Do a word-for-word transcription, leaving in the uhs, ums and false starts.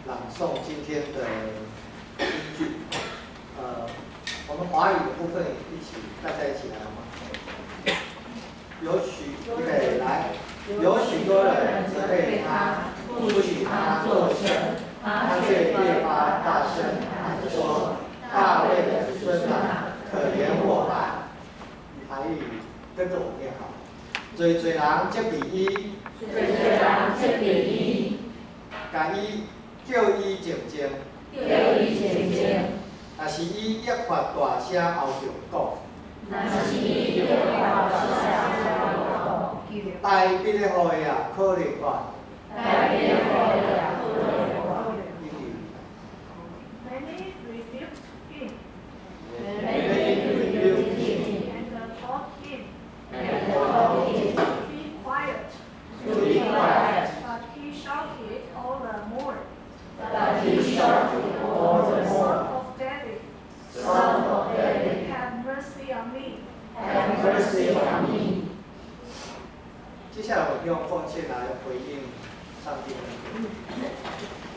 朗诵今天的京剧。呃，我们华语的部分一起，大家一起来好吗？有许预备来，有许多人责备他，不许他作声，他却越发大声喊着说：“大卫的子孙啊，可怜我吧！”台语跟着我念好。最最人接第一， 最最人接第一， 甲伊叫伊静静， 叫伊静静。 若是伊越发大声后就讲， 若是伊越发大声后就讲， 台北的雨啊，可能我。 台北的雨啊，可能我。 Many rebuked him, Many rebuked him, and taught him and told him to be quiet. to be quiet, But he shouted all the more, but he shouted all the Son more, of David, Son of David, have mercy on me. have mercy on me. 接下来我们用奉献来回应上帝的恩典。